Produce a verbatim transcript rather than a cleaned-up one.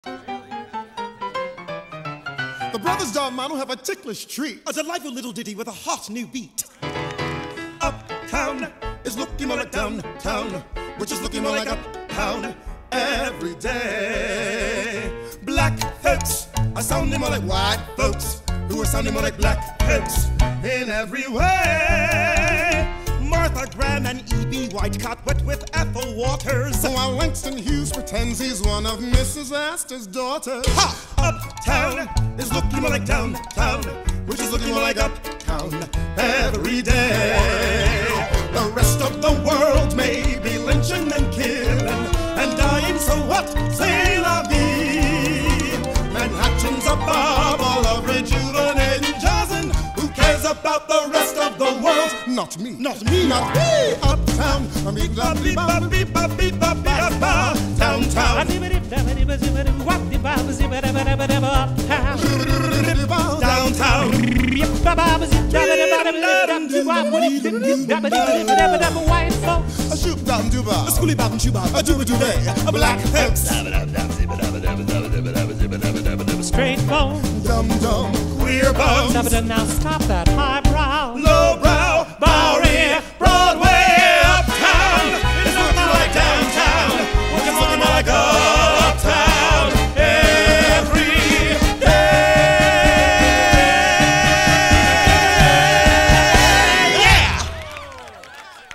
The brothers Darmano have a ticklish treat, a delightful little ditty with a hot new beat. Uptown is looking more like downtown, which is looking more like uptown every day. Black folks are sounding more like white folks, who are sounding more like black folks in every way. Martha Graham and E B Whitecott wet with Ethel Waters, while Langston Hughes pretends he's one of Missus Astor's daughters. Ha! Uptown is looking more like downtown, which is looking more like uptown every day. The rest of the world may be lynching and killing and dying, so what? C'est la vie. Manhattan's a bubble of rejuvenating jazz, and who cares about the rest of the world? Not me. Not me. Not me. Uptown. Downtown. Downtown. White folks. A shoop down duba. A schoolie bop and chuba. A dooba dooday. A black folks. Straight bone. Dum dum. Queer bones. Now stop that highbrow.